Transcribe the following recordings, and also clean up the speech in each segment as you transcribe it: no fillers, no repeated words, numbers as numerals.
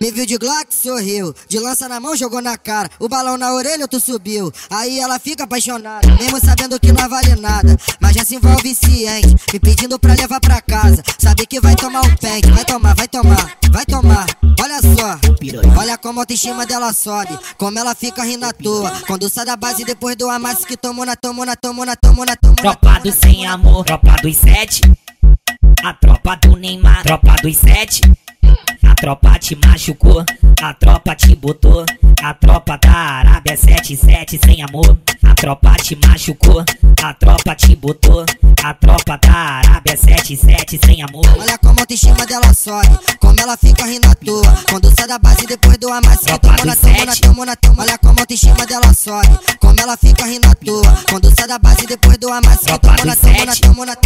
Me viu de Glock, sorriu. De lança na mão, jogou na cara. O balão na orelha, tu subiu. Aí ela fica apaixonada, mesmo sabendo que não vale nada. Mas já se envolve ciente, me pedindo pra levar pra casa. Sabe que vai tomar um pente. Vai tomar, vai tomar, vai tomar. Olha só, olha como a autoestima dela sobe. Como ela fica rindo à toa. Quando sai da base depois do amasso que tomou na. Tropa do sem amor, tropa dos 7. A tropa do Neymar, tropa dos 7. A tropa te machucou, a tropa te botou. A tropa da Arábia 77 sem amor. A tropa te machucou, a tropa te botou. A tropa da Arábia 77 sem amor. Olha como a autoestima dela sobe, como ela fica rindo à toa. Quando sai da base depois do amasso que tomou na. Olha como a autoestima dela sobe, como ela fica rindo à toa. Quando sai da base depois do amasso que tomou na.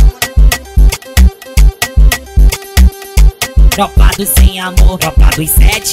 Tropa do sem amor, tropa dos 7.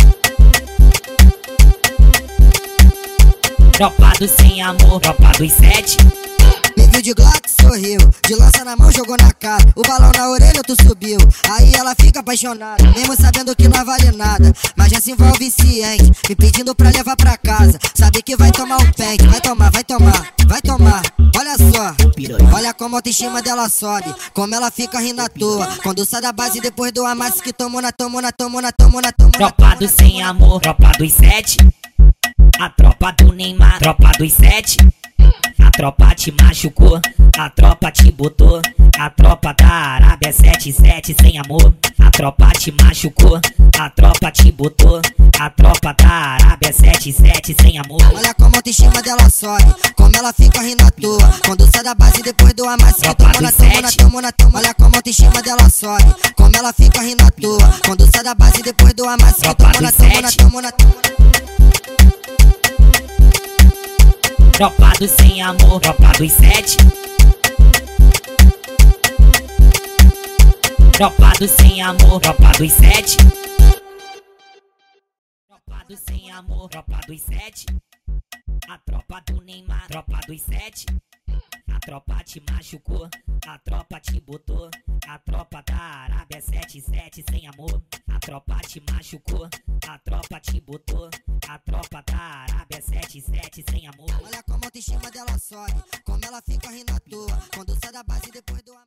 Tropa do sem amor, tropa dos 7. Me viu de Glock, sorriu. De lança na mão, jogou na cara. O balão na orelha, tu subiu. Aí ela fica apaixonada, mesmo sabendo que não vale nada. Mas já se envolve ciente, me pedindo pra levar pra casa. Sabe que vai tomar um pente. Vai tomar, vai tomar, vai tomar. Olha só, olha como a autoestima dela sobe, como ela fica rindo à toa. Quando sai da base depois do amasso que tomou na. Tropa do sem amor, tropa dos 7. A tropa do Neymar, tropa dos 7. A tropa te machucou, a tropa te botou. A tropa da Arábia 77 sem amor. A tropa te machucou, a tropa te botou. A tropa da Arábia 77 sem amor. Olha como a autoestima dela sobe, como ela fica rindo à toa. Quando sai da base depois do amasso que tomou na. Olha como a autoestima dela sobe, como ela fica rindo à toa. Quando sai da base depois do amasso que tomou na. Tropa do sem amor, tropa dos 7. Tropa do sem amor, tropa dos 7. Tropa do sem amor, tropa dos 7. A tropa do Neymar, tropa dos 7. A tropa te machucou, a tropa te botou. A tropa da Arábia 77 sem amor. A tropa te machucou, a tropa te botou. A tropa da Arábia 77 sem amor. Olha como a autoestima dela sobe, como ela fica rindo à toa. Quando sai da base depois do